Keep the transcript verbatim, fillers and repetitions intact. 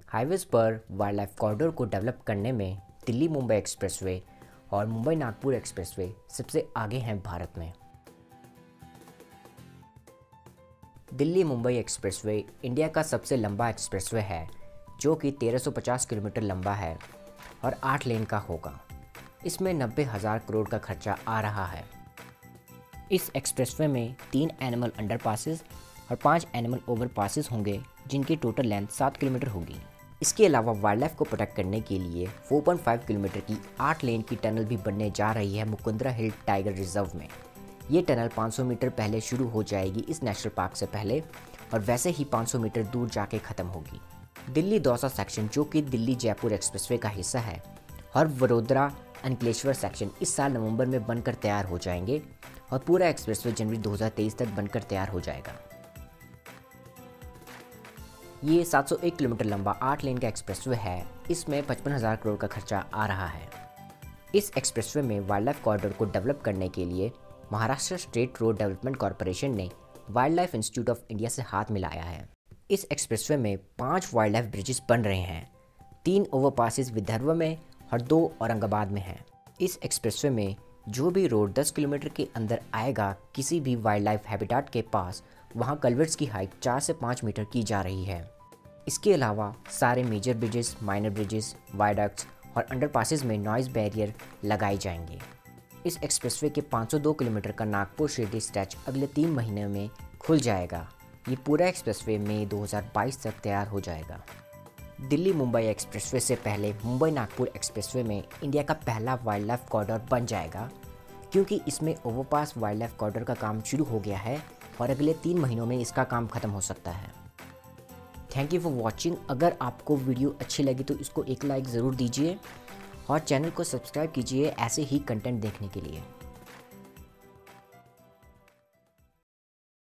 Highways पर wild life corridor को develop करने में दिल्ली मुंबई एक्सप्रेसवे और मुंबई नागपुर एक्सप्रेसवे सबसे आगे हैं भारत में। दिल्ली मुंबई एक्सप्रेसवे इंडिया का सबसे लंबा एक्सप्रेसवे है, जो कि तेरह सौ पचास किलोमीटर लंबा है और आठ लेन का होगा। इसमें नब्बे हज़ार करोड़ का खर्चा आ रहा है। इस एक्सप्रेसवे में तीन एनिमल अंडरपासेस और पाँच एनिमल ओवरपासेस होंगे, जिनकी टोटल लेंथ सात किलोमीटर होगी। इसके अलावा वाइल्ड लाइफ को प्रोटेक्ट करने के लिए चार पॉइंट पाँच किलोमीटर की आठ लेन की टनल भी बनने जा रही है मुकुंदरा हिल टाइगर रिजर्व में। ये टनल पाँच सौ मीटर पहले शुरू हो जाएगी इस नेशनल पार्क से पहले, और वैसे ही पाँच सौ मीटर दूर जाके ख़त्म होगी। दिल्ली दौसा सेक्शन, जो कि दिल्ली जयपुर एक्सप्रेसवे का हिस्सा है, और वडोदरा अंकलेश्वर सेक्शन इस साल नवंबर में बनकर तैयार हो जाएंगे और पूरा एक्सप्रेसवे जनवरी दो हज़ार तेईस तक बनकर तैयार हो जाएगा। ये सात सौ एक किलोमीटर लंबा आठ लेन का एक्सप्रेसवे है। इसमें पचपन हज़ार करोड़ का खर्चा आ रहा है। इस एक्सप्रेसवे में वाइल्ड लाइफ कॉरिडोर को डेवलप करने के लिए Maharashtra state road development corporation ने wild life institute of India से हाथ मिलाया है। इस एक्सप्रेसवे में पाँच वाइल्ड लाइफ ब्रिजेस बन रहे हैं। तीन ओवरपासेस विदर्भ में और दो औरंगाबाद में हैं। इस एक्सप्रेसवे में जो भी रोड दस किलोमीटर के अंदर आएगा किसी भी वाइल्ड लाइफ हैबिटेट के पास, वहाँ कल्वर्ट्स की हाइट चार से पाँच मीटर की जा रही है। इसके अलावा सारे major bridges, minor bridges, viaducts और अंडरपासेस में नॉइज़ बैरियर लगाए जाएंगे। इस एक्सप्रेसवे के पाँच सौ दो किलोमीटर का नागपुर शिरडी स्ट्रेच अगले तीन महीने में खुल जाएगा। ये पूरा एक्सप्रेसवे मई दो हज़ार बाईस तक तैयार हो जाएगा। दिल्ली मुंबई एक्सप्रेसवे से पहले मुंबई नागपुर एक्सप्रेसवे में इंडिया का पहला वाइल्ड लाइफ कॉरिडोर बन जाएगा, क्योंकि इसमें ओवरपास वाइल्ड लाइफ कॉरिडोर का काम शुरू हो गया है और अगले तीन महीनों में इसका काम खत्म हो सकता है। Thank you for watching. अगर आपको वीडियो अच्छी लगी तो इसको एक लाइक ज़रूर दीजिए और चैनल को सब्सक्राइब कीजिए ऐसे ही कंटेंट देखने के लिए।